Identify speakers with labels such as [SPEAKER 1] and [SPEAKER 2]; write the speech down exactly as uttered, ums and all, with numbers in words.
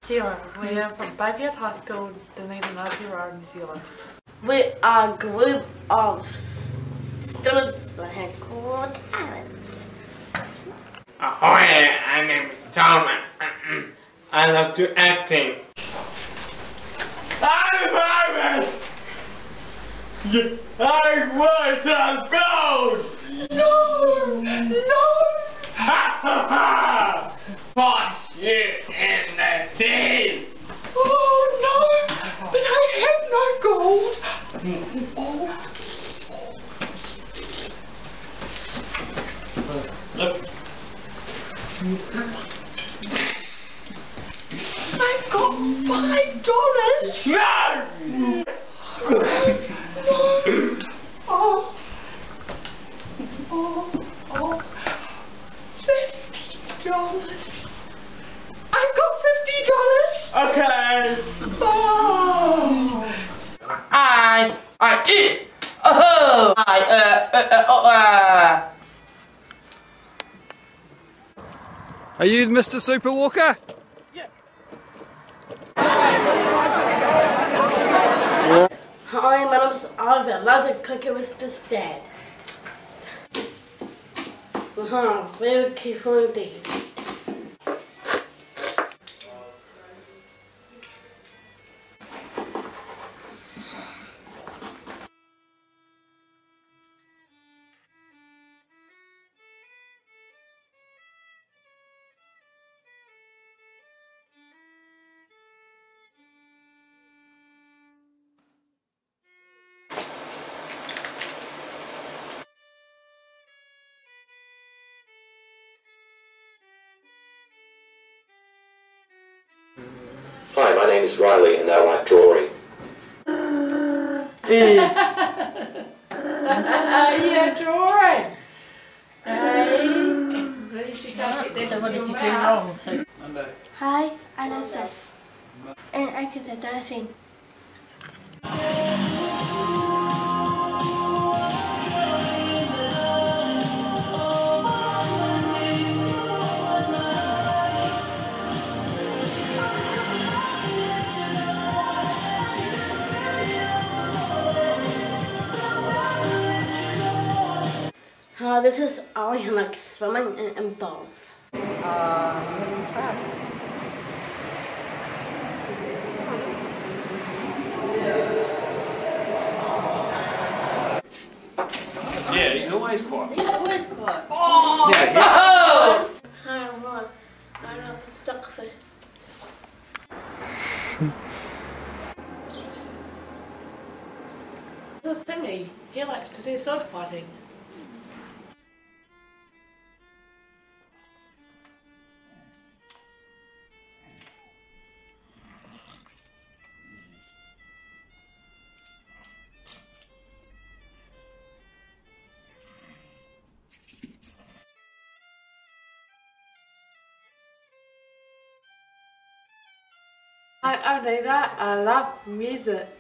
[SPEAKER 1] Kira, we are from Bayfield High School, Dunedin, Aotearoa, New Zealand.
[SPEAKER 2] We are a group of students that have cool talents.
[SPEAKER 3] Ahoy, my name is Salman. I love to acting. I'm Ivan! I want a gold! No! No! Ha ha ha! Fuck you in the teeth!
[SPEAKER 4] Oh no! But I have no gold! Oh.
[SPEAKER 3] Look.
[SPEAKER 4] I've got five dollars!
[SPEAKER 3] No!
[SPEAKER 4] No! Oh. Oh. Oh. Fifty dollars! I've got fifty dollars!
[SPEAKER 3] Okay!
[SPEAKER 4] Oh!
[SPEAKER 5] I, I did. Oh, I, uh, uh, uh, oh, uh.
[SPEAKER 6] Are you Mister Super Walker?
[SPEAKER 1] Yeah.
[SPEAKER 2] Hi, my name is Ivan. I love to cook it with this dad. Uh-huh, very careful indeed.
[SPEAKER 7] Hi, my name is Riley and I like drawing.
[SPEAKER 1] Yeah, drawing. Hey. Really, she can't get that into your mouth.
[SPEAKER 8] Hi, I'm Elsa. And I can start dancing.
[SPEAKER 2] Uh, this is Ollie who likes swimming in, in balls.
[SPEAKER 1] Uh,
[SPEAKER 3] Yeah, he's always quiet.
[SPEAKER 2] He's always quiet.
[SPEAKER 1] Oh!
[SPEAKER 3] Yeah, yeah.
[SPEAKER 2] Hi, Ron. I love the sexy.
[SPEAKER 1] This is Timmy. He likes to do sword fighting. I only that I love music.